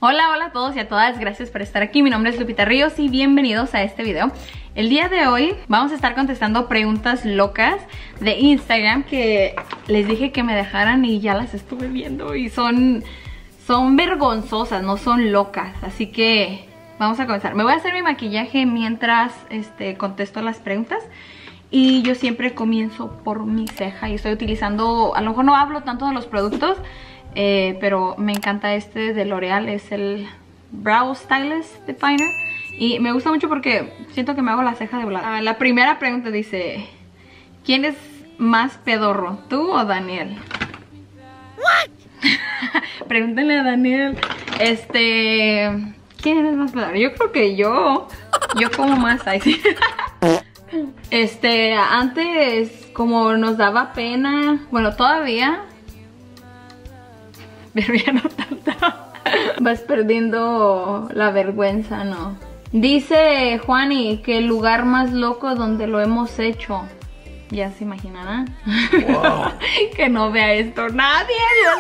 Hola, hola a todos y a todas, gracias por estar aquí. Mi nombre es Lupita Ríos y bienvenidos a este video. El día de hoy vamos a estar contestando preguntas locas de Instagram que les dije que me dejaran y ya las estuve viendo y son vergonzosas, no son locas, así que vamos a comenzar. Me voy a hacer mi maquillaje mientras contesto las preguntas. Y yo siempre comienzo por mi ceja y estoy utilizando, a lo mejor no hablo tanto de los productos, pero me encanta este de L'Oreal, es el Brow Stylist Definer. Y me gusta mucho porque siento que me hago la ceja de volada. La primera pregunta dice, ¿quién es más pedorro, tú o Daniel? What? Pregúntenle a Daniel. ¿Quién es más pedorro? Yo creo que yo como más ahí. Antes como nos daba pena, bueno todavía, pero ya no tanto. Vas perdiendo la vergüenza, ¿no? Dice Juani que el lugar más loco donde lo hemos hecho. Ya se imaginarán. Wow. Que no vea esto nadie,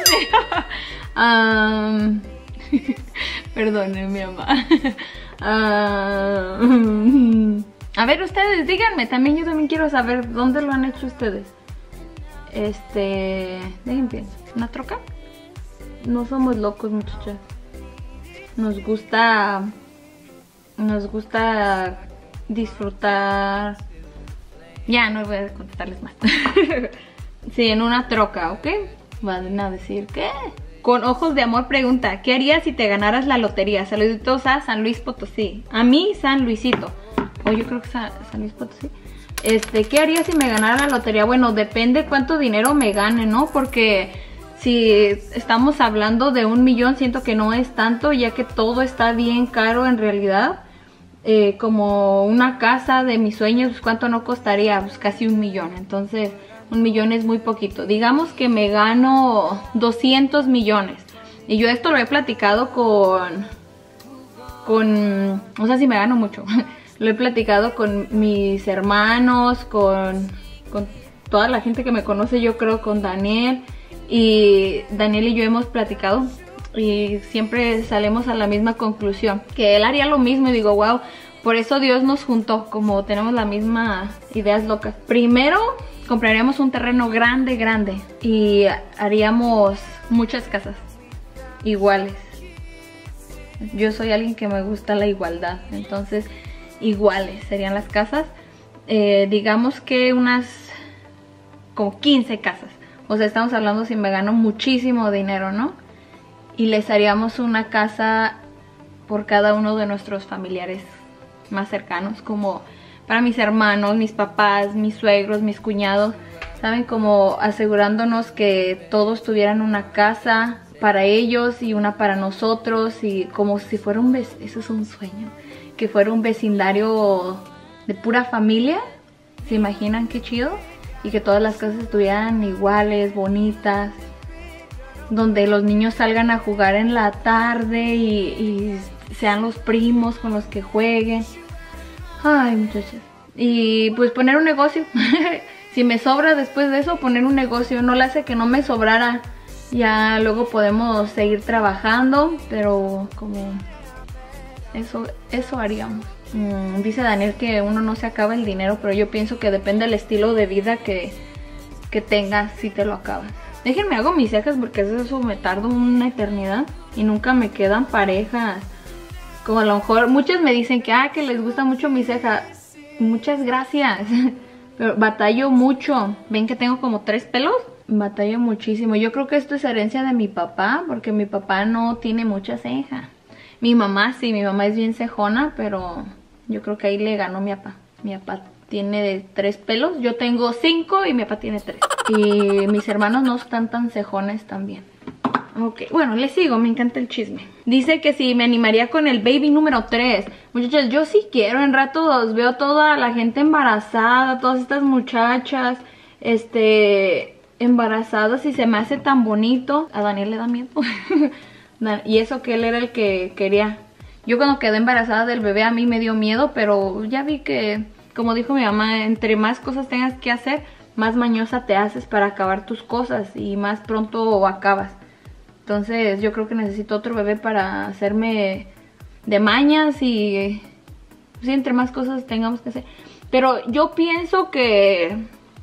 Dios mío. Perdone mi mamá. A ver, ustedes, díganme, yo también quiero saber dónde lo han hecho ustedes. Dejen pienso. ¿Una troca? No somos locos, muchachas. Nos gusta disfrutar. Ya, no voy a contestarles más. Sí, en una troca, ¿ok? Van a decir, ¿qué? Con ojos de amor pregunta, ¿qué harías si te ganaras la lotería? Saluditos a San Luis Potosí. A mí, San Luisito. O yo creo que San Luis Potosí. ¿Qué haría si me ganara la lotería? Bueno, depende cuánto dinero me gane, ¿no? Porque si estamos hablando de 1 millón, siento que no es tanto, ya que todo está bien caro en realidad. Como una casa de mis sueños, pues, ¿cuánto no costaría? Pues casi 1 millón. Entonces, 1 millón es muy poquito. Digamos que me gano 200 millones. Y yo esto lo he platicado con o sea, si me gano mucho. Lo he platicado con mis hermanos, con toda la gente que me conoce, yo creo, con Daniel. Y Daniel y yo hemos platicado y siempre salimos a la misma conclusión, que él haría lo mismo. Y digo, wow, por eso Dios nos juntó, como tenemos las mismas ideas locas. Primero compraríamos un terreno grande y haríamos muchas casas iguales. Yo soy alguien que me gusta la igualdad, entonces iguales serían las casas. Digamos que unas como 15 casas. O sea, estamos hablando si me gano muchísimo dinero, ¿no? Y les haríamos una casa por cada uno de nuestros familiares más cercanos, como para mis hermanos, mis papás, mis suegros, mis cuñados, ¿saben? Como asegurándonos que todos tuvieran una casa para ellos y una para nosotros, y como si fuera eso es un sueño, que fuera un vecindario de pura familia. ¿Se imaginan qué chido? Y que todas las casas estuvieran iguales, bonitas, donde los niños salgan a jugar en la tarde y sean los primos con los que jueguen. Ay, muchachos. Y pues poner un negocio. Si me sobra después de eso, poner un negocio. No le hace que no me sobrara. Ya luego podemos seguir trabajando, pero como eso haríamos. Dice Daniel que uno no se acaba el dinero, pero yo pienso que depende del estilo de vida que tengas, si te lo acabas. Déjenme hago mis cejas porque eso me tardo una eternidad y nunca me quedan parejas. Como a lo mejor muchas me dicen que les gusta mucho mi ceja. Muchas gracias. Pero batallo mucho. ¿Ven que tengo como 3 pelos? Batallo muchísimo. Yo creo que esto es herencia de mi papá, porque mi papá no tiene mucha ceja. Mi mamá sí, mi mamá es bien cejona, pero yo creo que ahí le ganó mi papá. Mi papá tiene 3 pelos, yo tengo 5 y mi papá tiene 3. Y mis hermanos no están tan cejones también. Ok, bueno, les sigo, me encanta el chisme. Dice que si me animaría con el baby número 3. Muchachos, yo sí quiero. En ratos veo toda la gente embarazada, todas estas muchachas embarazadas, y se me hace tan bonito. A Daniel le da miedo. Y eso que él era el que quería. Yo cuando quedé embarazada del bebé a mí me dio miedo, pero ya vi que, como dijo mi mamá, entre más cosas tengas que hacer, más mañosa te haces para acabar tus cosas y más pronto acabas. Entonces yo creo que necesito otro bebé para hacerme de mañas y pues, entre más cosas tengamos que hacer. Pero yo pienso que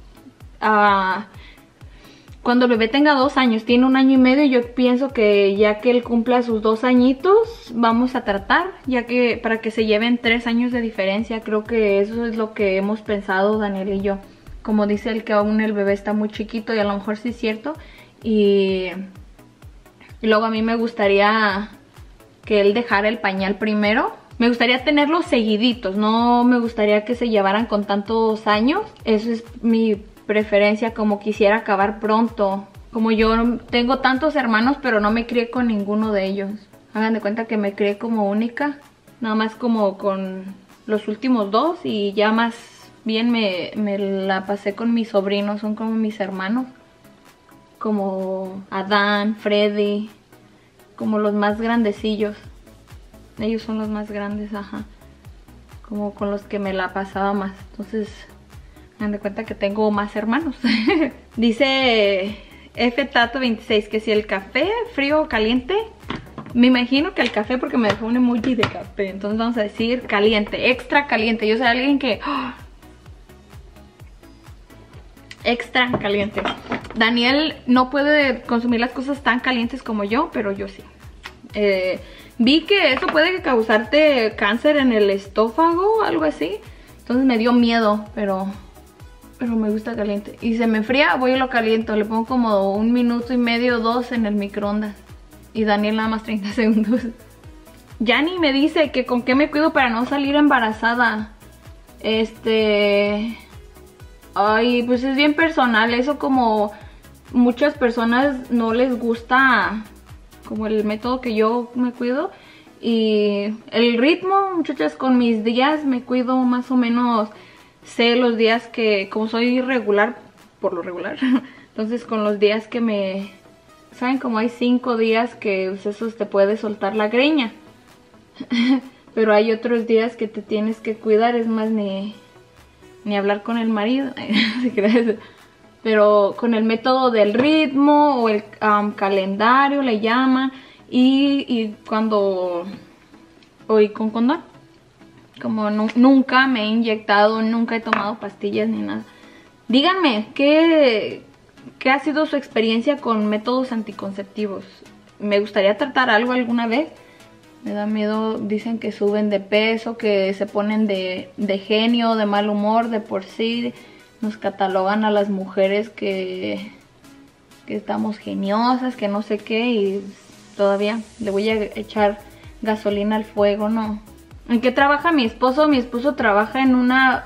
cuando el bebé tenga 2 años, tiene 1 año y medio, yo pienso que ya que él cumpla sus 2 añitos, vamos a tratar, ya que para que se lleven 3 años de diferencia. Creo que eso es lo que hemos pensado Daniel y yo. Como dice él que aún el bebé está muy chiquito y a lo mejor sí es cierto. Y luego a mí me gustaría que él dejara el pañal primero. Me gustaría tenerlos seguiditos, no me gustaría que se llevaran con tantos años. Eso es mi preferencia, como quisiera acabar pronto. Como yo tengo tantos hermanos, pero no me crié con ninguno de ellos. Hagan de cuenta que me crié como única, nada más como con los últimos 2 y ya más bien me la pasé con mis sobrinos, son como mis hermanos. Como Adán, Freddy, como los más grandecillos. Ellos son los más grandes, ajá. Como con los que me la pasaba más. Entonces, hagan de cuenta que tengo más hermanos. Dice FTato26 que si el café frío o caliente. Me imagino que el café, porque me dejó un emoji de café. Entonces vamos a decir caliente, extra caliente. Yo soy alguien que... extra caliente. Daniel no puede consumir las cosas tan calientes como yo, pero yo sí. Vi que eso puede causarte cáncer en el estómago, algo así. Entonces me dio miedo, pero me gusta caliente. Y se me enfría, voy y lo caliento. Le pongo como 1 minuto y medio, 2 en el microondas. Y Daniel nada más 30 segundos. Yani me dice que con qué me cuido para no salir embarazada. Ay, pues es bien personal. Eso, como muchas personas no les gusta como el método que yo me cuido. Y el ritmo, muchachas, con mis días me cuido más o menos. Sé los días que, como soy irregular, por lo regular, entonces con los días que me... ¿Saben? Como hay 5 días que pues, esos te puede soltar la greña. Pero hay otros días que te tienes que cuidar, es más, ni hablar con el marido. Pero con el método del ritmo o el calendario le llaman. Y cuando... Hoy con condón. Como nunca me he inyectado, nunca he tomado pastillas ni nada. Díganme, ¿qué ha sido su experiencia con métodos anticonceptivos? Me gustaría tratar algo alguna vez. Me da miedo, dicen que suben de peso, que se ponen de genio, de mal humor, de por sí. Nos catalogan a las mujeres que estamos geniosas, que no sé qué, y todavía le voy a echar gasolina al fuego, ¿no? ¿En qué trabaja mi esposo? Mi esposo trabaja en una...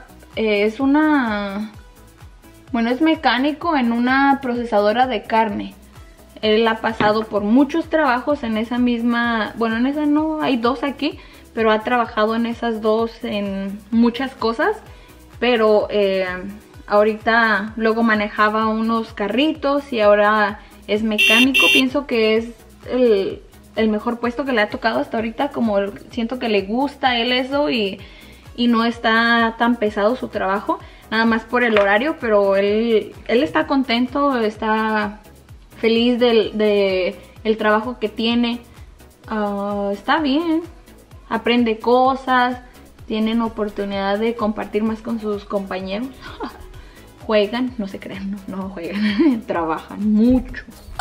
Bueno, es mecánico en una procesadora de carne. Él ha pasado por muchos trabajos en esa misma... Bueno, en esa no, hay 2 aquí, pero ha trabajado en esas 2 en muchas cosas. Pero ahorita luego manejaba unos carritos y ahora es mecánico. Pienso que es el mejor puesto que le ha tocado hasta ahorita. Como siento que le gusta a él eso y no está tan pesado su trabajo. Nada más por el horario, pero él está contento, está feliz del trabajo que tiene. Está bien, aprende cosas, tienen oportunidad de compartir más con sus compañeros. Juegan, no se crean, no juegan, trabajan mucho.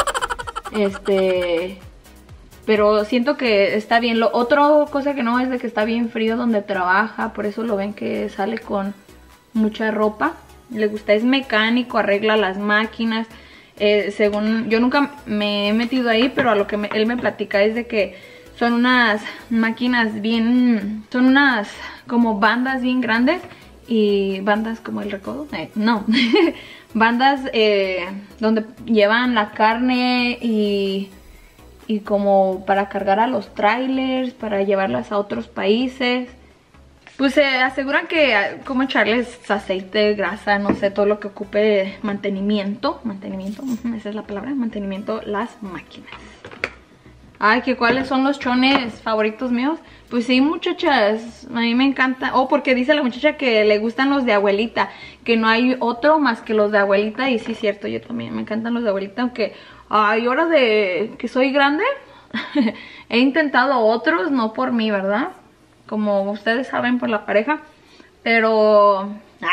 Pero siento que está bien. Otra cosa que no es de que está bien frío donde trabaja, por eso lo ven que sale con mucha ropa. Le gusta, es mecánico, arregla las máquinas. Según yo nunca me he metido ahí, pero a lo que él me platica es de que son unas máquinas bien, son unas como bandas bien grandes. Y bandas como el recodo, no, bandas donde llevan la carne y como para cargar a los trailers, para llevarlas a otros países. Pues se aseguran que como echarles aceite, grasa, no sé, todo lo que ocupe mantenimiento, esa es la palabra, mantenimiento, las máquinas. Ay, que cuáles son los chones favoritos míos. Pues sí, muchachas, a mí me encanta. Oh, porque dice la muchacha que le gustan los de abuelita, que no hay otro más que los de abuelita. Y sí, cierto, yo también me encantan los de abuelita, aunque Ay, ahora de que soy grande, he intentado otros, no por mí, ¿verdad? Como ustedes saben, por la pareja. Pero...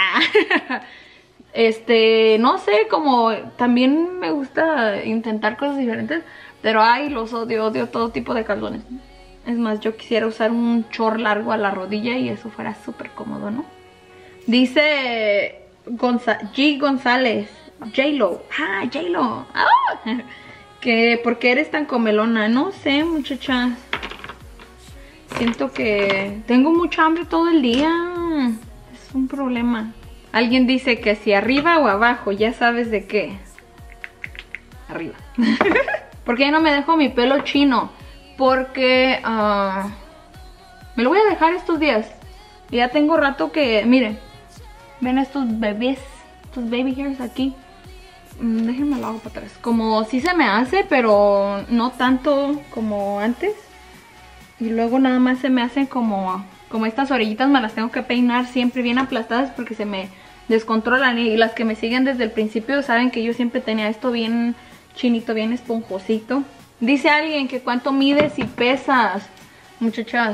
no sé, como también me gusta intentar cosas diferentes. Pero ay, los odio, odio todo tipo de calzones. Es más, yo quisiera usar un short largo a la rodilla y eso fuera súper cómodo, ¿no? Dice G. González, J-Lo. Ah, J-Lo. Ah, que ¿por qué eres tan comelona? No sé, muchachas. Siento que tengo mucha hambre todo el día. Es un problema. Alguien dice que si arriba o abajo, ya sabes de qué. Arriba. ¿Por qué no me dejo mi pelo chino? Porque me lo voy a dejar estos días. Ya tengo rato que, miren, ven estos bebés, estos baby hairs aquí. Déjenme lo hago para atrás. Como sí se me hace, pero no tanto como antes. Y luego nada más se me hacen como estas orillitas, me las tengo que peinar siempre bien aplastadas porque se me descontrolan. Y las que me siguen desde el principio saben que yo siempre tenía esto bien chinito, bien esponjosito. Dice alguien que cuánto mides y pesas. Muchachas,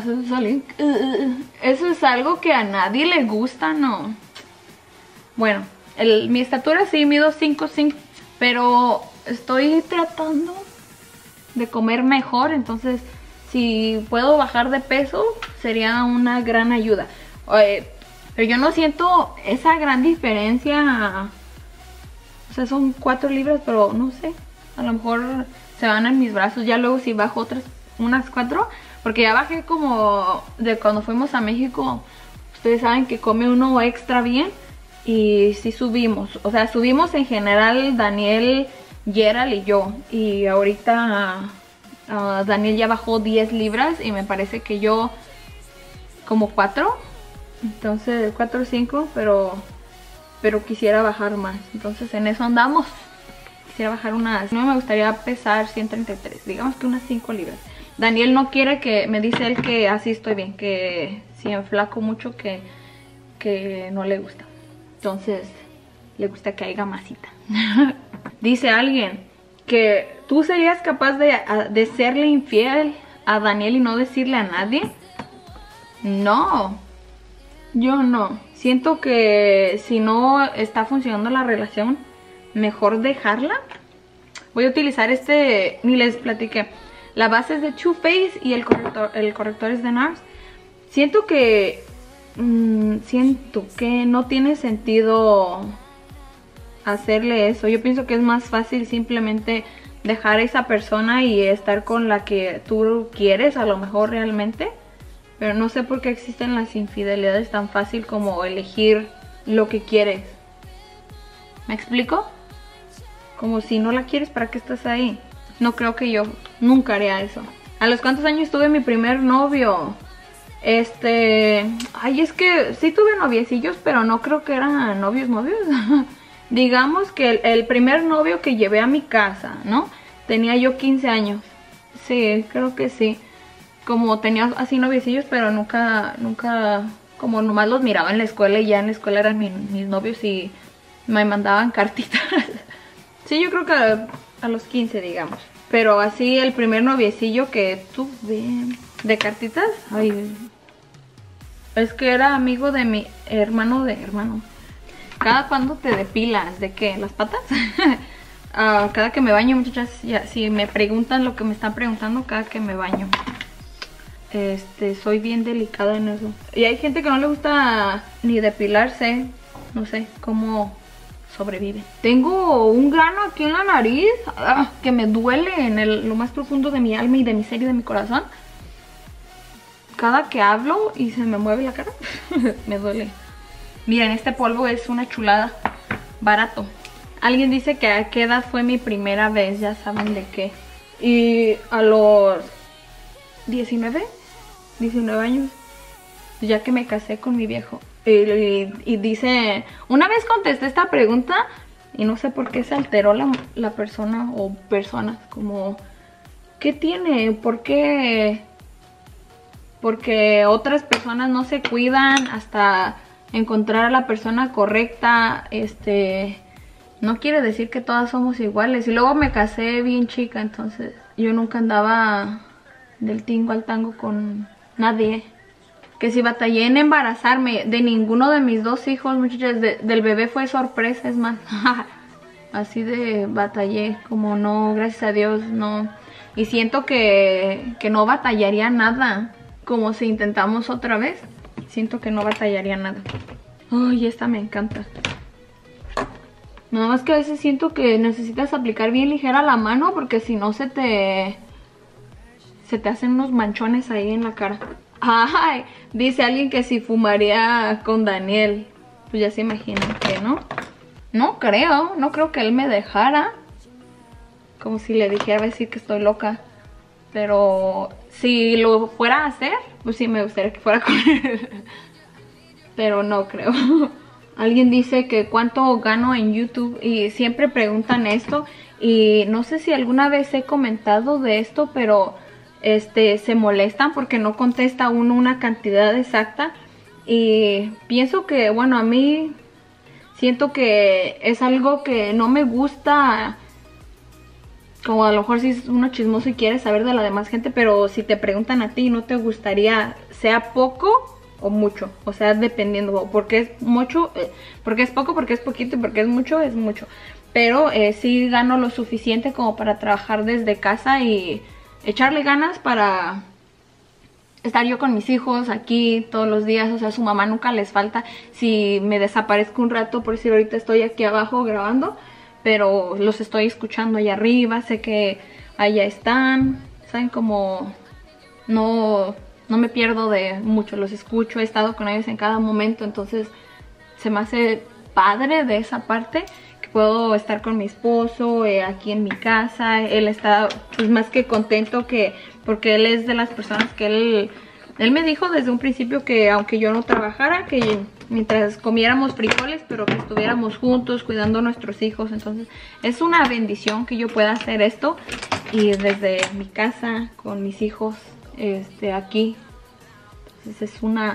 eso es algo que a nadie le gusta, ¿no? Bueno, mi estatura sí, mido 5'5", pero estoy tratando de comer mejor, entonces si puedo bajar de peso sería una gran ayuda. Pero yo no siento esa gran diferencia. O sea, son 4 libras, pero no sé, a lo mejor se van en mis brazos. Ya luego si bajo unas 4, porque ya bajé como de cuando fuimos a México. Ustedes saben que come uno extra bien. Y sí subimos, o sea, subimos en general Daniel, Gerald y yo. Y ahorita Daniel ya bajó 10 libras y me parece que yo como 4. Entonces 4 o 5, pero quisiera bajar más. Entonces en eso andamos. Quisiera bajar unas, no me gustaría pesar 133, digamos que unas 5 libras. Daniel no quiere, que me dice él que así estoy bien, que si enflaco mucho que no le gusta. Entonces, le gusta que haya masita. Dice alguien que tú serías capaz de serle infiel a Daniel y no decirle a nadie. No, yo no. Siento que si no está funcionando la relación, mejor dejarla. Voy a utilizar ni les platiqué. La base es de Too Faced y el corrector es de NARS. Siento que no tiene sentido hacerle eso. Yo pienso que es más fácil simplemente dejar a esa persona y estar con la que tú quieres, a lo mejor realmente. Pero no sé por qué existen las infidelidades tan fácil como elegir lo que quieres. ¿Me explico? Como si no la quieres, ¿para qué estás ahí? No creo que yo nunca haría eso. ¿A los cuántos años tuve mi primer novio? Ay, es que sí tuve noviecillos, pero no creo que eran novios. Digamos que el primer novio que llevé a mi casa, ¿no? Tenía yo 15 años. Sí, creo que sí. Como tenía así noviecillos, pero nunca, como nomás los miraba en la escuela y ya en la escuela eran mis novios y me mandaban cartitas. Sí, yo creo que a los 15, digamos. Pero así el primer noviecillo que tuve de cartitas, ay, es que era amigo de mi hermano. ¿Cada cuándo te depilas? ¿De qué? ¿Las patas? Cada que me baño, muchachas. Si me preguntan lo que me están preguntando, cada que me baño. Soy bien delicada en eso. Y hay gente que no le gusta ni depilarse. No sé cómo sobrevive. Tengo un grano aquí en la nariz que me duele en lo más profundo de mi alma y de mi ser y de mi corazón. Cada que hablo y se me mueve la cara, me duele. Miren, este polvo es una chulada, barato. Alguien dice que a qué edad fue mi primera vez, ya saben de qué. Y a los 19 años, ya que me casé con mi viejo. Y dice, una vez contesté esta pregunta y no sé por qué se alteró la persona o personas, como, ¿qué tiene? ¿Por qué? Porque otras personas no se cuidan hasta encontrar a la persona correcta, no quiere decir que todas somos iguales. Y luego me casé bien chica, entonces yo nunca andaba del tingo al tango con nadie. Que si batallé en embarazarme de ninguno de mis 2 hijos, muchachas, del bebé fue sorpresa, es más. Así de batallé, como no, gracias a Dios, no. Y siento que no batallaría nada, como si intentamos otra vez. Siento que no batallaría nada. Ay, esta me encanta. Nada más que a veces siento que necesitas aplicar bien ligera la mano, porque si no se te hacen unos manchones ahí en la cara. Ay, dice alguien que si fumaría con Daniel. Pues ya se imaginan que no. No creo que él me dejara. Como si le dijera, a decir que estoy loca. Pero si lo fuera a hacer, pues sí me gustaría que fuera con él. Pero no creo. Alguien dice que cuánto gano en YouTube y siempre preguntan esto. Y no sé si alguna vez he comentado de esto, pero se molestan porque no contesta uno una cantidad exacta. Y pienso que, bueno, a mí siento que es algo que no me gusta. Como a lo mejor si es uno chismoso y quiere saber de la demás gente, pero si te preguntan a ti, ¿no te gustaría sea poco o mucho? O sea, dependiendo, porque es mucho, porque es poco, porque es poquito y porque es mucho, es mucho. Pero sí gano lo suficiente como para trabajar desde casa y echarle ganas para estar yo con mis hijos aquí todos los días. O sea, a su mamá nunca les falta. Si me desaparezco un rato, por si ahorita estoy aquí abajo grabando, pero los estoy escuchando allá arriba, sé que allá están, saben, como no me pierdo de mucho, los escucho, he estado con ellos en cada momento, entonces se me hace padre de esa parte, que puedo estar con mi esposo aquí en mi casa. Él está pues más que contento, que porque él es de las personas que él me dijo desde un principio que aunque yo no trabajara, que mientras comiéramos frijoles, pero que estuviéramos juntos cuidando a nuestros hijos. Entonces es una bendición que yo pueda hacer esto y desde mi casa con mis hijos aquí. Entonces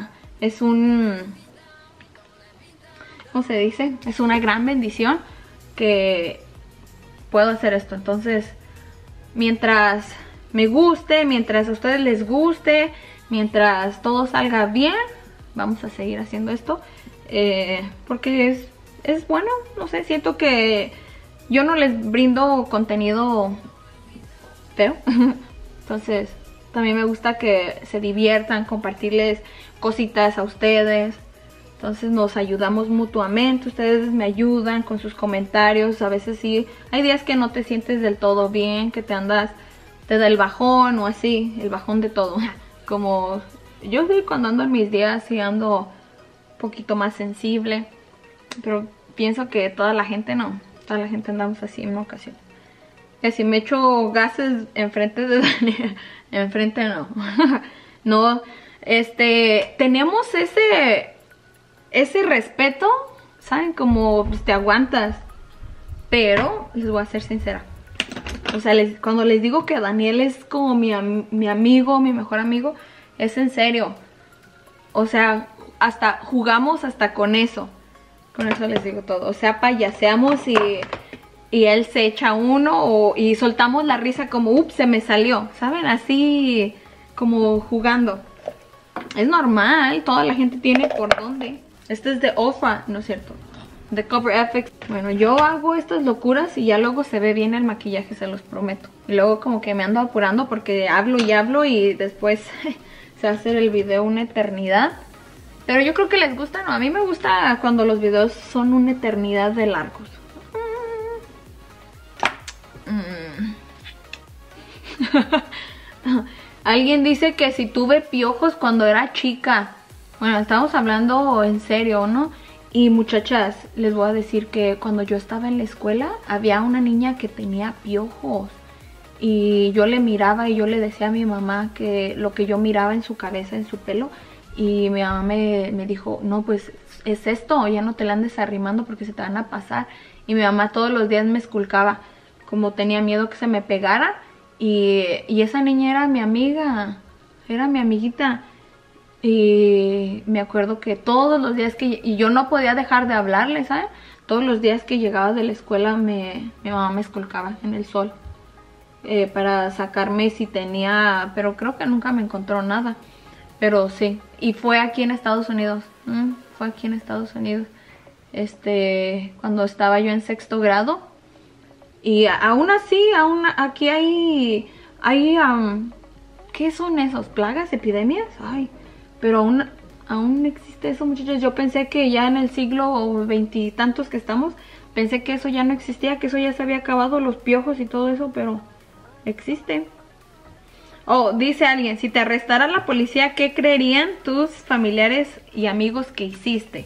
¿cómo se dice? Es una gran bendición que puedo hacer esto. Entonces, mientras me guste, mientras a ustedes les guste, mientras todo salga bien, vamos a seguir haciendo esto, porque es bueno. No sé, siento que yo no les brindo contenido feo. Entonces también me gusta que se diviertan, compartirles cositas a ustedes. Entonces nos ayudamos mutuamente, ustedes me ayudan con sus comentarios. A veces sí, hay días que no te sientes del todo bien, que te da el bajón o así, el bajón de todo. Como yo sí, cuando ando en mis días sí ando un poquito más sensible, pero pienso que toda la gente no, toda la gente andamos así en una ocasión. Que si me echo gases enfrente de Daniel, enfrente no. No, tenemos ese respeto, ¿saben? Como pues, te aguantas. Pero les voy a ser sincera. O sea, cuando les digo que Daniel es como mi amigo, mi mejor amigo, es en serio. O sea, hasta jugamos hasta con eso. Con eso les digo todo. O sea, payaseamos y él se echa uno y soltamos la risa como, ups, se me salió. ¿Saben? Así como jugando. Es normal, toda la gente tiene por dónde. Este es de Ofra, ¿no es cierto? De Cover FX. Bueno, yo hago estas locuras y ya luego se ve bien el maquillaje, se los prometo. Y luego como que me ando apurando porque hablo y después se va a hacer el video una eternidad. Pero yo creo que les gusta, ¿no? A mí me gusta cuando los videos son una eternidad de largos. Alguien dice que si tuve piojos cuando era chica. Bueno, estamos hablando en serio, ¿no? Y muchachas, les voy a decir que cuando yo estaba en la escuela había una niña que tenía piojos. Y yo le miraba y yo le decía a mi mamá que lo que yo miraba en su cabeza, en su pelo. Y mi mamá me dijo, no, pues es esto, ya no te la andes arrimando porque se te van a pasar. Y mi mamá todos los días me esculcaba, como tenía miedo que se me pegara. Y esa niña era mi amiga, era mi amiguita. Y me acuerdo que todos los días y yo no podía dejar de hablarle, ¿sabes? Todos los días que llegaba de la escuela mi mamá me escolcaba en el sol para sacarme si tenía, pero creo que nunca me encontró nada. Pero sí, y fue aquí en Estados Unidos, fue aquí en Estados Unidos, cuando estaba yo en 6º grado. Y aún así, aquí hay ¿qué son esos? ¿Plagas? ¿Epidemias? Ay, pero aún existe eso, muchachos. Yo pensé que ya en el siglo veintitantos que estamos, pensé que eso ya no existía, que eso ya se había acabado, los piojos y todo eso, pero existe. Oh, dice alguien, si te arrestara la policía, ¿qué creerían tus familiares y amigos que hiciste?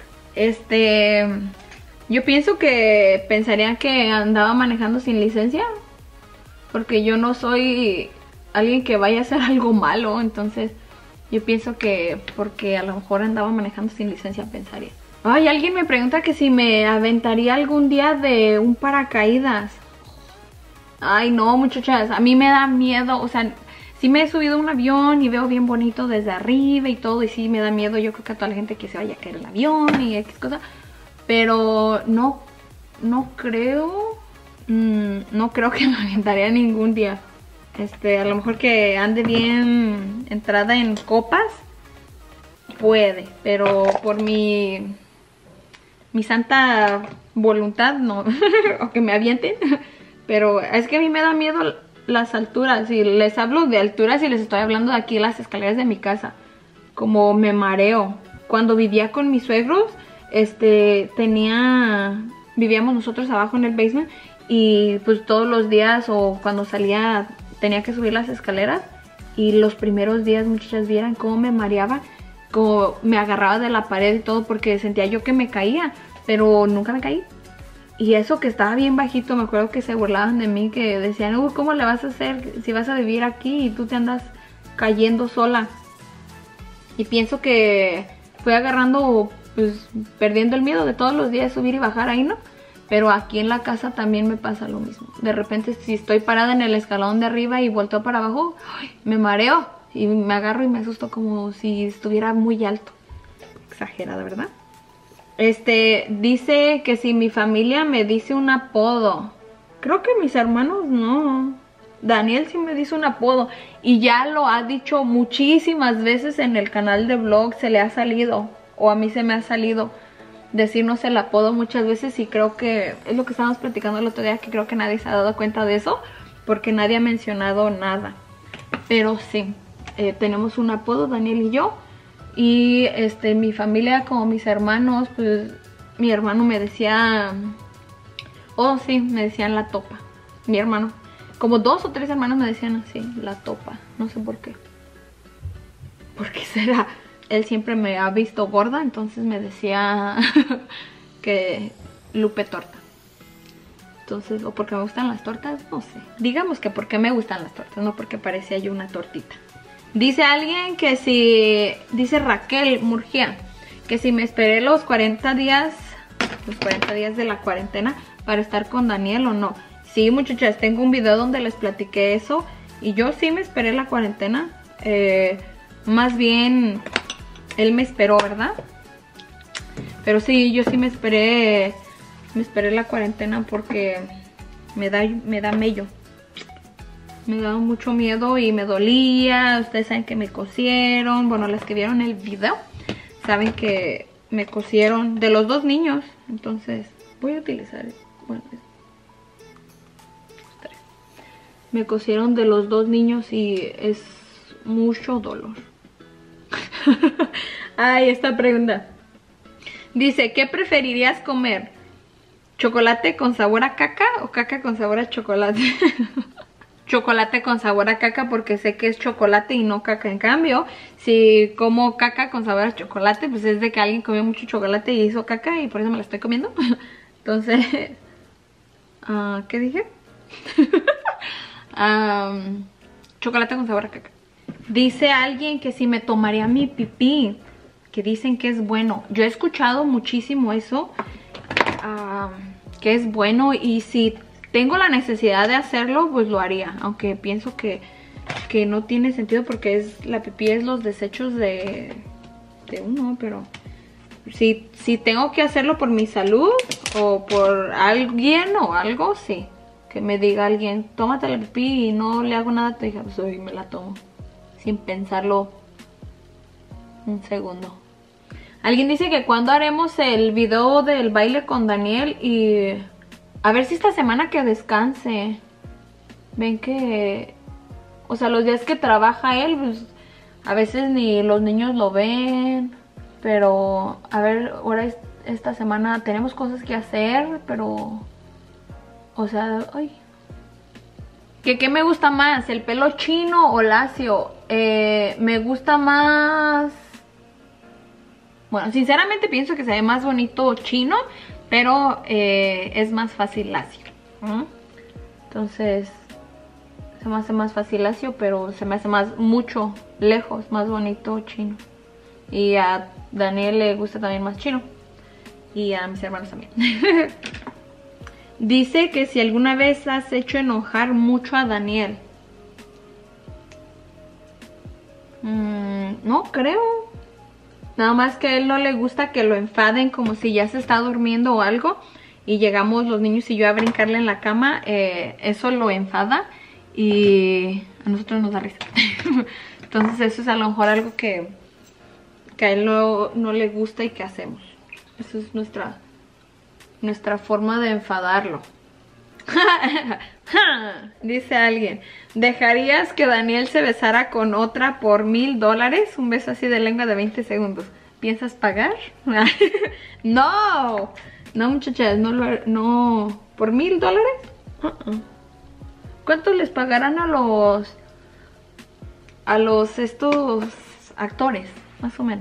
Yo pienso que pensarían que andaba manejando sin licencia, porque yo no soy alguien que vaya a hacer algo malo, entonces yo pienso que porque a lo mejor andaba manejando sin licencia pensaría. Ay, alguien me pregunta que si me aventaría algún día de un paracaídas. Ay, no, muchachas, a mí me da miedo, o sea, sí me he subido a un avión y veo bien bonito desde arriba y todo, y sí me da miedo, yo creo que a toda la gente que se vaya a caer el avión y X cosa, pero no creo que me aventaría ningún día. A lo mejor que ande bien entrada en copas, puede, pero por mi santa voluntad no, o que me avienten. Pero es que a mí me da miedo las alturas, y les hablo de alturas y les estoy hablando de aquí las escaleras de mi casa, como me mareo. Cuando vivía con mis suegros, vivíamos nosotros abajo en el basement, y pues todos los días o cuando salía tenía que subir las escaleras, y los primeros días, muchachas, vieran cómo me mareaba, como me agarraba de la pared y todo, porque sentía yo que me caía, pero nunca me caí. Y eso que estaba bien bajito, me acuerdo que se burlaban de mí, que decían, uy, ¿cómo le vas a hacer si vas a vivir aquí y tú te andas cayendo sola? Y pienso que fui agarrando, pues perdiendo el miedo de todos los días subir y bajar ahí, ¿no? Pero aquí en la casa también me pasa lo mismo. De repente, si estoy parada en el escalón de arriba y volteo para abajo, ¡ay!, me mareo y me agarro y me asusto como si estuviera muy alto. Exagerada, ¿verdad? Dice que si mi familia me dice un apodo. Creo que mis hermanos no. Daniel sí me dice un apodo, y ya lo ha dicho muchísimas veces en el canal de vlog, se le ha salido, o a mí se me ha salido decirnos el apodo muchas veces, y creo que es lo que estábamos platicando el otro día, que creo que nadie se ha dado cuenta de eso, porque nadie ha mencionado nada. Pero sí, tenemos un apodo, Daniel y yo. Y mi familia, como mis hermanos, pues mi hermano me decía, oh sí, me decían la topa. Mi hermano, como 2 o 3 hermanos me decían así, la topa, no sé por qué. ¿Por qué será? Él siempre me ha visto gorda, entonces me decía que Lupe Torta. Entonces, o porque me gustan las tortas, no sé. Digamos que porque me gustan las tortas, no porque parecía yo una tortita. Dice alguien que si, dice Raquel Murgia, que si me esperé los 40 días de la cuarentena para estar con Daniel o no. Sí, muchachas, tengo un video donde les platiqué eso, y yo sí me esperé la cuarentena. Más bien, él me esperó, ¿verdad? Pero sí, yo sí me esperé la cuarentena porque me da mello. Me daba mucho miedo y me dolía. Ustedes saben que me cosieron. Bueno, las que vieron el video saben que me cosieron de los 2 niños. Entonces voy a utilizar, bueno, me cosieron de los 2 niños y es mucho dolor. Ay, esta pregunta dice, ¿qué preferirías comer? ¿Chocolate con sabor a caca o caca con sabor a chocolate? Chocolate con sabor a caca, porque sé que es chocolate y no caca. En cambio, si como caca con sabor a chocolate, pues es de que alguien comió mucho chocolate y hizo caca, y por eso me la estoy comiendo. Entonces, ¿qué dije? Chocolate con sabor a caca. Dice alguien que si me tomaría mi pipí, que dicen que es bueno. Yo he escuchado muchísimo eso, que es bueno, y si tengo la necesidad de hacerlo, pues lo haría. Aunque pienso que que no tiene sentido porque la pipí es los desechos de uno, pero si tengo que hacerlo por mi salud o por alguien o algo, sí. Que me diga alguien, tómate la pipí y no le hago nada, te dije, pues hoy me la tomo. Sin pensarlo un segundo. Alguien dice que cuando haremos el video del baile con Daniel y a ver si esta semana que descanse. Ven que, o sea, los días que trabaja él, pues a veces ni los niños lo ven. Pero, a ver, ahora esta semana tenemos cosas que hacer, pero, o sea, ay. ¿Qué me gusta más? ¿El pelo chino o lacio? Me gusta más... Bueno, sinceramente pienso que se ve más bonito chino, pero es más fácil lacio. Entonces, se me hace más fácil lacio, pero se me hace mucho lejos, más bonito chino. Y a Daniel le gusta también más chino. Y a mis hermanos también. Dice que si alguna vez has hecho enojar mucho a Daniel. No creo. Nada más que a él no le gusta que lo enfaden como si ya se está durmiendo o algo. Y llegamos los niños y yo a brincarle en la cama. Eso lo enfada. Y a nosotros nos da risa. Entonces eso es a lo mejor algo que a él no le gusta y que hacemos. Eso es nuestra forma de enfadarlo. Dice alguien, ¿dejarías que Daniel se besara con otra por $1000? Un beso así de lengua de 20 segundos. ¿Piensas pagar? No, muchachas, no. ¿Por $1000? ¿Cuánto les pagarán a estos actores? Más o menos.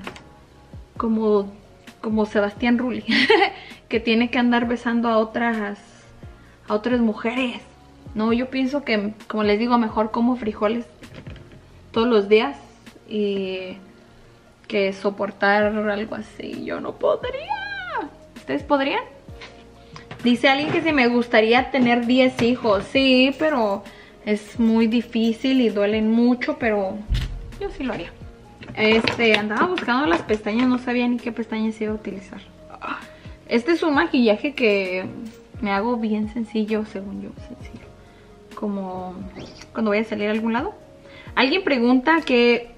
Como Sebastián Rulli. Que tiene que andar besando a otras mujeres. No, yo pienso que, como les digo, mejor como frijoles todos los días y que soportar algo así. Yo no podría. ¿Ustedes podrían? Dice alguien que si me gustaría tener 10 hijos. Sí, pero es muy difícil y duelen mucho, pero yo sí lo haría. Andaba buscando las pestañas, no sabía ni qué pestañas iba a utilizar. Este es un maquillaje que me hago bien sencillo, según yo, sencillo. Como cuando voy a salir a algún lado. Alguien pregunta que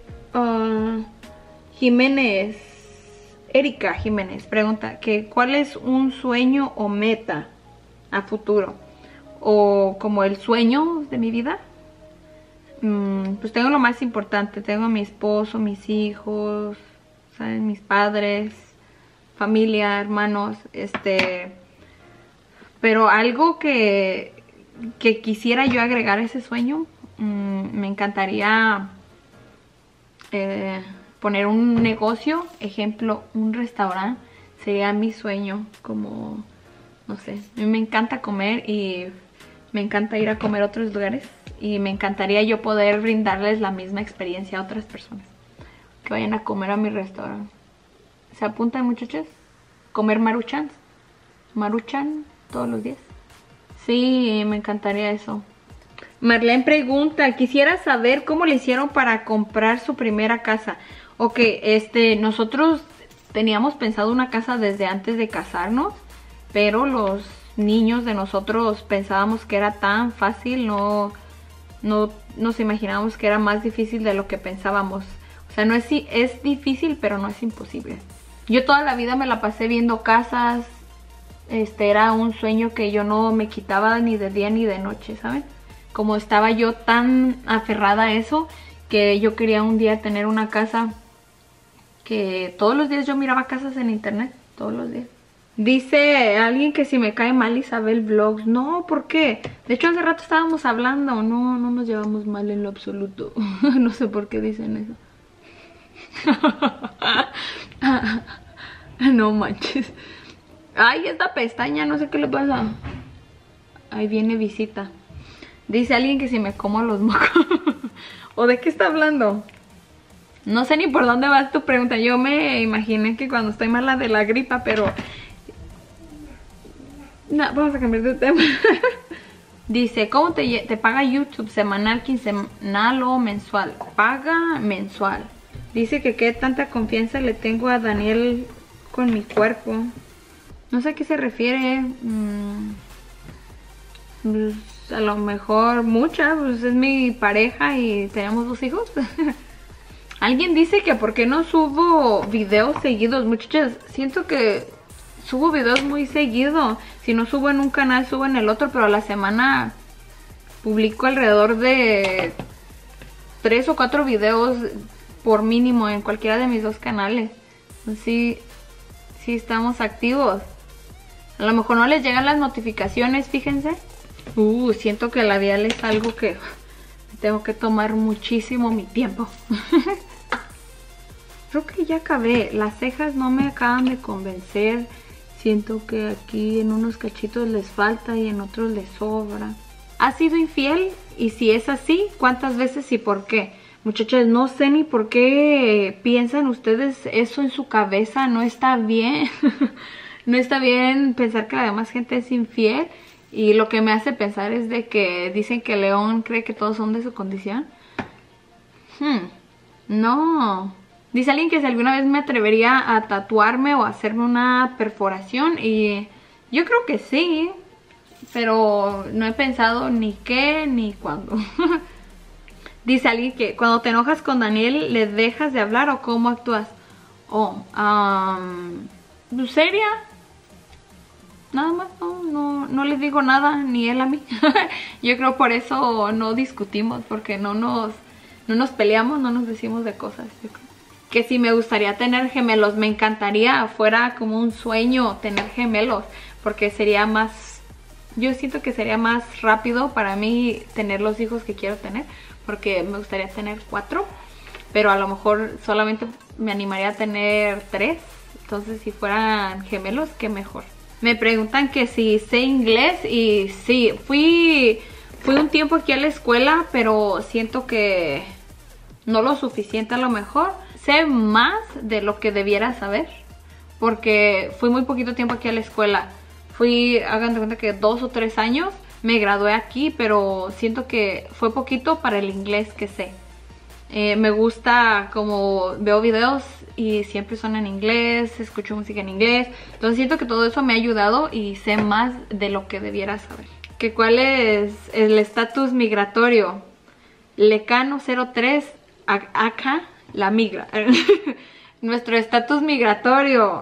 Erika Jiménez pregunta que ¿cuál es un sueño o meta a futuro? O como el sueño de mi vida. Pues tengo lo más importante, tengo a mi esposo, mis hijos, ¿saben? Mis padres, familia, hermanos, pero algo que quisiera yo agregar a ese sueño, me encantaría poner un negocio, ejemplo, un restaurante, sería mi sueño, como, no sé, a mí me encanta comer y me encanta ir a comer a otros lugares y me encantaría yo poder brindarles la misma experiencia a otras personas que vayan a comer a mi restaurante. ¿Se apuntan, muchachos? ¿Comer maruchan todos los días? Sí, me encantaría eso. Marlene pregunta, quisiera saber cómo le hicieron para comprar su primera casa. Ok, nosotros teníamos pensado una casa desde antes de casarnos, pero los niños de nosotros pensábamos que era tan fácil, no nos imaginábamos que era más difícil de lo que pensábamos. O sea, es difícil, pero no es imposible. Yo toda la vida me la pasé viendo casas. Era un sueño que yo no me quitaba ni de día ni de noche, ¿saben? Como estaba yo tan aferrada a eso, que yo quería un día tener una casa, que todos los días yo miraba casas en internet, todos los días. Dice alguien que si me cae mal Isabel Vlogs. No, ¿por qué? De hecho hace rato estábamos hablando. No nos llevamos mal en lo absoluto. No sé por qué dicen eso. No manches. Ay, esta pestaña, no sé qué le pasa. Ahí viene visita. Dice alguien que si me como los mocos. ¿O de qué está hablando? No sé ni por dónde va tu pregunta. Yo me imaginé que cuando estoy mala de la gripa, pero... No, vamos a cambiar de tema. Dice, ¿cómo te paga YouTube? ¿Semanal, quincenal o mensual? Paga mensual. Dice que qué tanta confianza le tengo a Daniel con mi cuerpo. No sé a qué se refiere. Pues, a lo mejor mucha, pues es mi pareja y tenemos 2 hijos. Alguien dice que por qué no subo videos seguidos. Muchachas, siento que subo videos muy seguido. Si no subo en un canal, subo en el otro, pero a la semana publico alrededor de 3 o 4 videos por mínimo en cualquiera de mis 2 canales. Sí estamos activos. A lo mejor no les llegan las notificaciones, fíjense. Siento que el labial es algo que tengo que tomar muchísimo mi tiempo. Creo que ya acabé. Las cejas no me acaban de convencer. Siento que aquí en unos cachitos les falta y en otros les sobra. ¿Has sido infiel? Y si es así, ¿cuántas veces y por qué? Muchachos, no sé ni por qué piensan ustedes eso en su cabeza. No está bien. No está bien pensar que la demás gente es infiel. Y lo que me hace pensar es de que dicen que León cree que todos son de su condición. No. Dice alguien que si alguna vez me atrevería a tatuarme o a hacerme una perforación. Y yo creo que sí. Pero no he pensado ni qué ni cuándo. Dice alguien que cuando te enojas con Daniel, ¿le dejas de hablar o cómo actúas? ¿Seria? Nada más, no les digo nada, ni él a mí. Yo creo por eso no discutimos, porque no nos peleamos, no nos decimos de cosas. Yo creo que si me gustaría tener gemelos, me encantaría, fuera como un sueño tener gemelos, porque sería más, yo siento que sería más rápido para mí tener los hijos que quiero tener, porque me gustaría tener 4, pero a lo mejor solamente me animaría a tener 3, entonces si fueran gemelos, qué mejor. Me preguntan que si sé inglés y sí, fui un tiempo aquí a la escuela, pero siento que no lo suficiente a lo mejor. Sé más de lo que debiera saber, porque fui muy poquito tiempo aquí a la escuela. Hagan de cuenta que 2 o 3 años, me gradué aquí, pero siento que fue poquito para el inglés que sé. Me gusta como veo videos y siempre son en inglés, escucho música en inglés. Entonces siento que todo eso me ha ayudado y sé más de lo que debiera saber. ¿Que cuál es el estatus migratorio? Lecano 03, acá la migra. Nuestro estatus migratorio,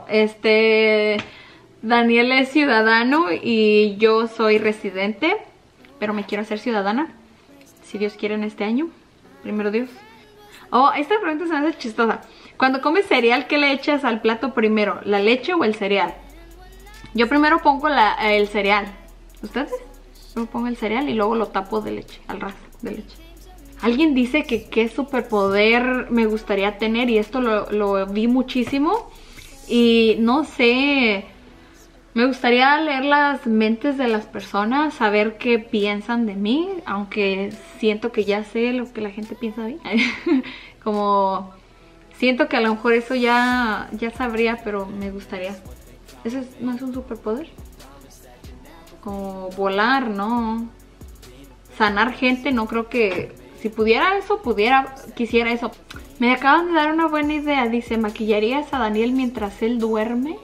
Daniel es ciudadano y yo soy residente, pero me quiero hacer ciudadana, si Dios quiere en este año, primero Dios. Esta pregunta se me hace chistosa. Cuando comes cereal, ¿qué le echas al plato primero? ¿La leche o el cereal? Yo primero pongo el cereal. ¿Ustedes? Yo pongo el cereal y luego lo tapo de leche, al ras de leche. Alguien dice que qué superpoder me gustaría tener, y esto lo vi muchísimo. Y no sé, me gustaría leer las mentes de las personas, saber qué piensan de mí, aunque siento que ya sé lo que la gente piensa de mí. Como siento que a lo mejor eso ya sabría, pero me gustaría. ¿Eso no es un superpoder? Como volar, ¿no? Sanar gente, no creo que... Si pudiera eso, quisiera eso. Me acaban de dar una buena idea. Dice, ¿maquillarías a Daniel mientras él duerme?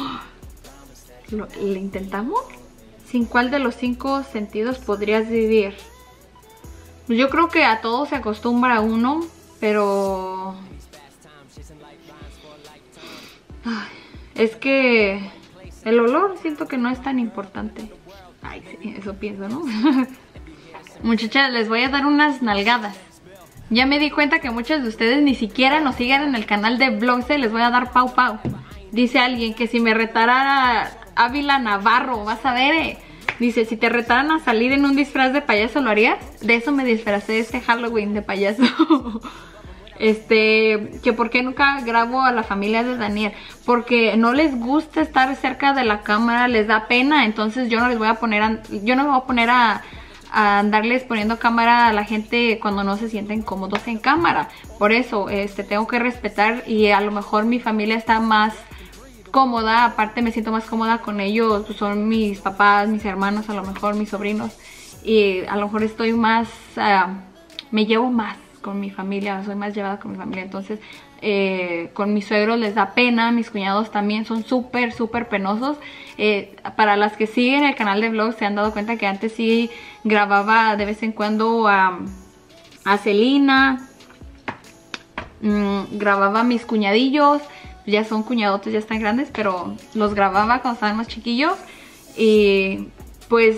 ¿Le intentamos? ¿Sin cuál de los 5 sentidos podrías vivir? Yo creo que a todo se acostumbra uno, pero... es que el olor siento que no es tan importante. Ay, sí, eso pienso, ¿no? Muchachas, les voy a dar unas nalgadas. Ya me di cuenta que muchos de ustedes ni siquiera nos siguen en el canal de Vlogse. Les voy a dar pau pau. Dice alguien que si me retara Ávila Navarro, vas a ver, Dice, si te retaran a salir en un disfraz de payaso, ¿lo harías? De eso me disfracé este Halloween de payaso. Que por qué nunca grabo a la familia de Daniel, porque no les gusta estar cerca de la cámara, les da pena. Entonces yo no les voy a poner yo no me voy a poner a andarles poniendo cámara a la gente cuando no se sienten cómodos en cámara. Por eso tengo que respetar, y a lo mejor mi familia está más cómoda, aparte me siento más cómoda con ellos, pues son mis papás, mis hermanos, a lo mejor mis sobrinos, y a lo mejor estoy más, me llevo más con mi familia, soy más llevada con mi familia. Entonces con mis suegros les da pena, mis cuñados también son súper penosos. Para las que siguen el canal de vlogs se han dado cuenta que antes sí grababa de vez en cuando a Celina, grababa a mis cuñadillos, ya son cuñadotes, ya están grandes, pero los grababa cuando estaban más chiquillos. Y pues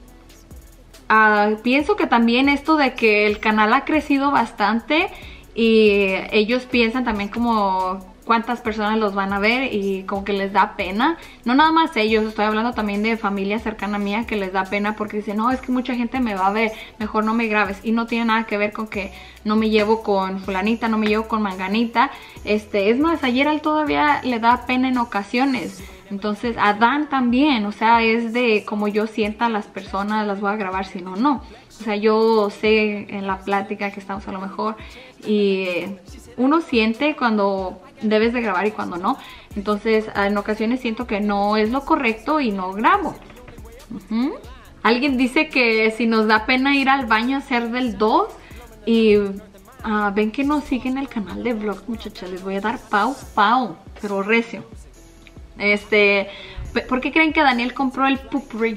pienso que también esto de que el canal ha crecido bastante y ellos piensan también como cuántas personas los van a ver y como que les da pena. No nada más ellos, estoy hablando también de familia cercana mía que les da pena porque dicen, no, es que mucha gente me va a ver, mejor no me grabes. Y no tiene nada que ver con que no me llevo con fulanita, no me llevo con manganita. Es más, ayer a él todavía le da pena en ocasiones. Entonces a Dan también, o sea, es de como yo sienta a las personas, las voy a grabar, si no, no. O sea, yo sé en la plática que estamos a lo mejor y uno siente cuando debes de grabar y cuando no. Entonces en ocasiones siento que no es lo correcto y no grabo. Alguien dice que si nos da pena ir al baño a hacer del 2 y ven que nos siguen el canal de vlogs, muchachas, les voy a dar pau, pero recio. ¿Por qué creen que Daniel compró el Pupri?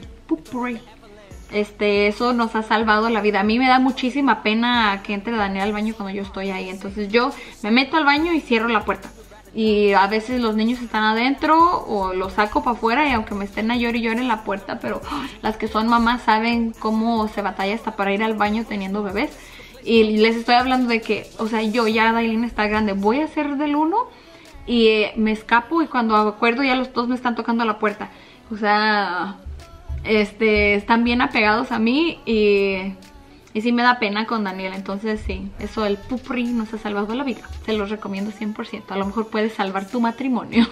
Eso nos ha salvado la vida. A mí me da muchísima pena que entre Daniel al baño cuando yo estoy ahí. Entonces yo me meto al baño y cierro la puerta. Y a veces los niños están adentro o los saco para afuera y aunque me estén a llorar y llorar en la puerta, pero las que son mamás saben cómo se batalla hasta para ir al baño teniendo bebés. Y les estoy hablando de que, o sea, yo ya, Dailin está grande, voy a hacer del 1 y me escapo y cuando acuerdo ya los dos me están tocando la puerta. O sea, están bien apegados a mí y sí me da pena con Daniel. Entonces sí, eso del Pupri nos ha salvado la vida. Se los recomiendo 100%. A lo mejor puede salvar tu matrimonio.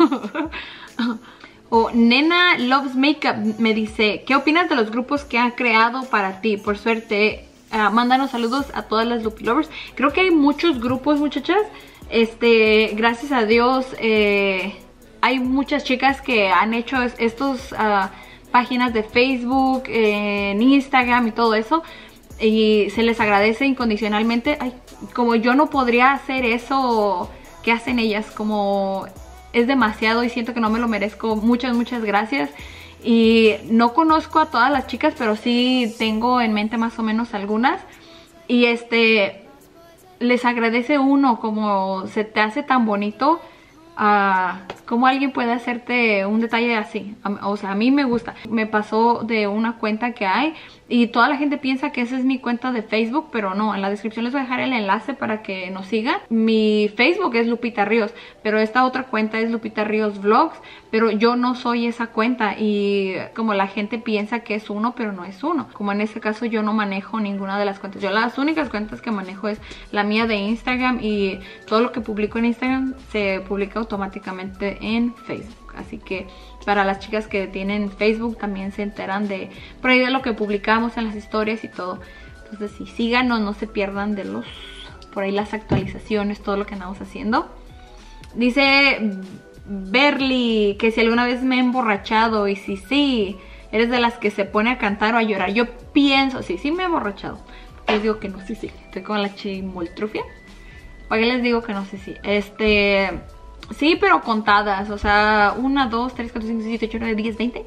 Nena Loves Makeup me dice, ¿qué opinas de los grupos que han creado para ti? Por suerte, mándanos saludos a todas las Loopy Lovers. Creo que hay muchos grupos, muchachas. Gracias a Dios hay muchas chicas que han hecho estos páginas de Facebook, en Instagram y todo eso, y se les agradece incondicionalmente. Ay, como yo no podría hacer eso que hacen ellas, como es demasiado y siento que no me lo merezco. Muchas gracias. Y no conozco a todas las chicas, pero sí tengo en mente más o menos algunas. Y les agradece uno, como se te hace tan bonito, como alguien puede hacerte un detalle así. O sea, a mí me gusta. Me pasó de una cuenta que hay y toda la gente piensa que esa es mi cuenta de Facebook, pero no. En la descripción les voy a dejar el enlace para que nos sigan. Mi Facebook es Lupita Ríos, pero esta otra cuenta es Lupita Ríos Vlogs, pero yo no soy esa cuenta y como la gente piensa que es uno, pero no es uno. Como en este caso yo no manejo ninguna de las cuentas. Yo las únicas cuentas que manejo es la mía de Instagram y todo lo que publico en Instagram se publica automáticamente en Facebook. Así que para las chicas que tienen Facebook también se enteran de por ahí de lo que publicamos en las historias y todo. Entonces sí, síganos, no se pierdan de por ahí las actualizaciones, todo lo que andamos haciendo. Dice Berly que si alguna vez me he emborrachado, y sí, eres de las que se pone a cantar o a llorar. Yo pienso, sí me he emborrachado. Les digo que no, sí, estoy con la chimoltrufia. ¿Para qué les digo que no? Sí. Sí, pero contadas, o sea, 1, 2, 3, 4, 5, 6, 7, 8, 9, 10, 20.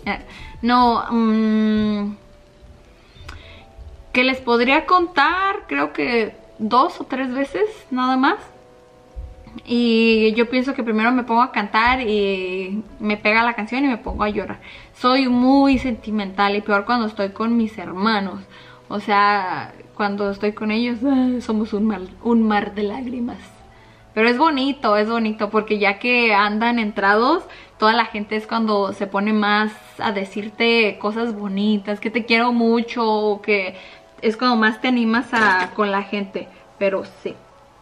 No, que les podría contar, creo que 2 o 3 veces, nada más. Y yo pienso que primero me pongo a cantar y me pega la canción y me pongo a llorar. Soy muy sentimental y peor cuando estoy con mis hermanos. O sea, cuando estoy con ellos, somos un mar de lágrimas. Pero es bonito porque ya que andan entrados, toda la gente es cuando se pone más a decirte cosas bonitas, que te quiero mucho, o que es cuando más te animas con la gente. Pero sí.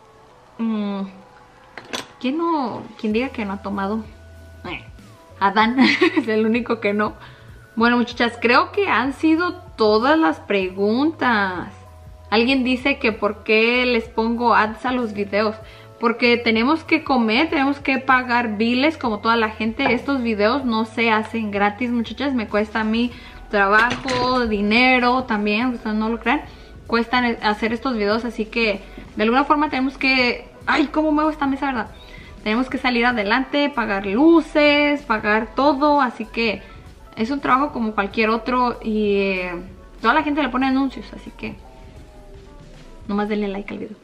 ¿Quién diga que no ha tomado? Adán es el único que no. Bueno, muchachas, creo que han sido todas las preguntas. Alguien dice que por qué les pongo ads a los videos. Porque tenemos que comer, tenemos que pagar biles como toda la gente. Estos videos no se hacen gratis, muchachas. Me cuesta a mí trabajo, dinero también, aunque ustedes no lo crean, cuestan hacer estos videos, así que de alguna forma tenemos que... ¡Ay, cómo muevo esta mesa, verdad! Tenemos que salir adelante, pagar luces, pagar todo, así que es un trabajo como cualquier otro y toda la gente le pone anuncios, así que nomás denle like al video.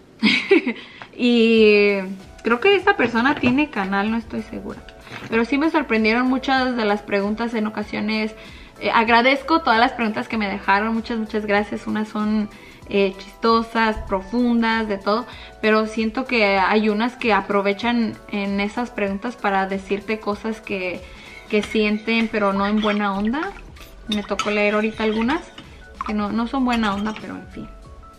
Y creo que esta persona tiene canal, no estoy segura, pero sí me sorprendieron muchas de las preguntas en ocasiones. Agradezco todas las preguntas que me dejaron, muchas gracias. Unas son chistosas, profundas, de todo, pero siento que hay unas que aprovechan en esas preguntas para decirte cosas que sienten, pero no en buena onda. Me tocó leer ahorita algunas que no son buena onda, pero en fin.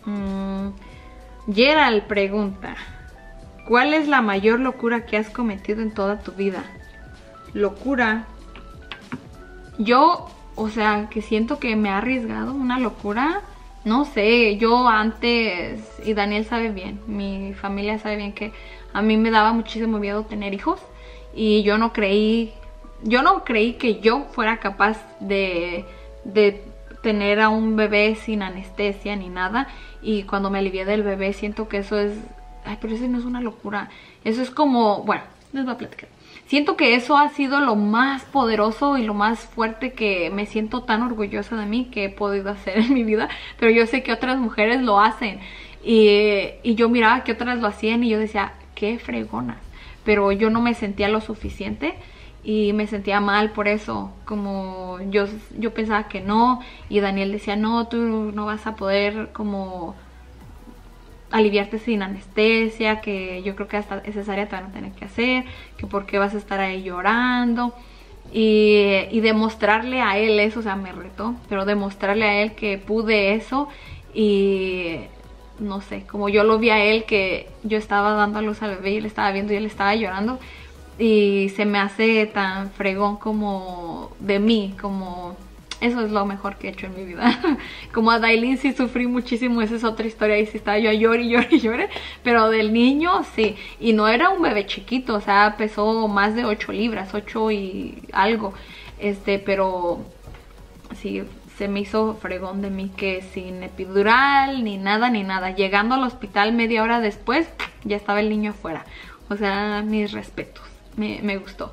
Gerald pregunta: ¿cuál es la mayor locura que has cometido en toda tu vida? Locura. Yo, o sea, que siento que me ha arriesgado una locura. No sé, yo antes, y Daniel sabe bien, mi familia sabe bien que a mí me daba muchísimo miedo tener hijos. Y yo no creí que yo fuera capaz de tener a un bebé sin anestesia ni nada. Y cuando me alivié del bebé siento que eso es... Ay, pero eso no es una locura. Eso es como... Bueno, les voy a platicar. Siento que eso ha sido lo más poderoso y lo más fuerte, que me siento tan orgullosa de mí que he podido hacer en mi vida. Pero yo sé que otras mujeres lo hacen. Y yo miraba que otras lo hacían y yo decía, qué fregonas. Pero yo no me sentía lo suficiente y me sentía mal por eso. Como yo pensaba que no, y Daniel decía, no, tú no vas a poder como aliviarte sin anestesia, que yo creo que hasta cesárea te van a tener que hacer, que por qué vas a estar ahí llorando. Y demostrarle a él eso, o sea, me retó, pero demostrarle a él que pude eso. Y no sé, como yo lo vi a él, que yo estaba dando a luz al bebé y él estaba viendo y él estaba llorando, y se me hace tan fregón como de mí, como... Eso es lo mejor que he hecho en mi vida. Como a Dailin sí sufrí muchísimo, esa es otra historia. Y sí estaba yo a llore. Pero del niño sí. Y no era un bebé chiquito, o sea, pesó más de 8 libras, 8 y algo. Pero sí, se me hizo fregón de mí, que sin epidural, ni nada. Llegando al hospital media hora después, ya estaba el niño afuera. O sea, mis respetos. Me gustó.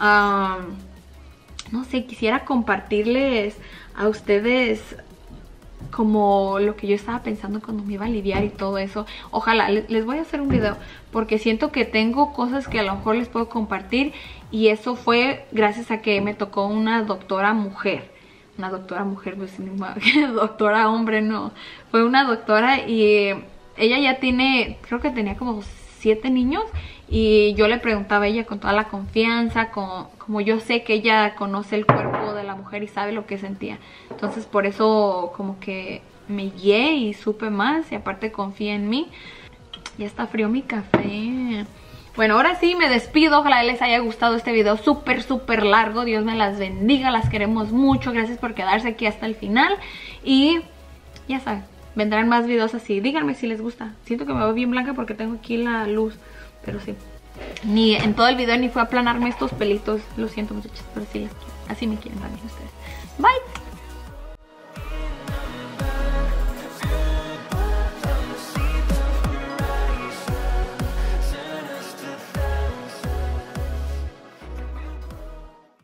No sé, quisiera compartirles a ustedes como lo que yo estaba pensando cuando me iba a aliviar y todo eso. Ojalá, les voy a hacer un video porque siento que tengo cosas que a lo mejor les puedo compartir. Y eso fue gracias a que me tocó una doctora mujer. Una doctora mujer, pues doctora hombre, no. Fue una doctora y ella ya tiene, creo que tenía como 7 niños. Y yo le preguntaba a ella con toda la confianza, como yo sé que ella conoce el cuerpo de la mujer y sabe lo que sentía. Entonces por eso como que me guié y supe más, y aparte confié en mí. Ya está frío mi café. Bueno, ahora sí me despido. Ojalá les haya gustado este video súper largo. Dios me las bendiga, las queremos mucho. Gracias por quedarse aquí hasta el final. Y ya saben, vendrán más videos así. Díganme si les gusta. Siento que me veo bien blanca porque tengo aquí la luz. Pero sí, ni en todo el video ni fue a aplanarme estos pelitos. Lo siento, muchachos, pero sí les quiero. Así me quieren también ustedes. Bye.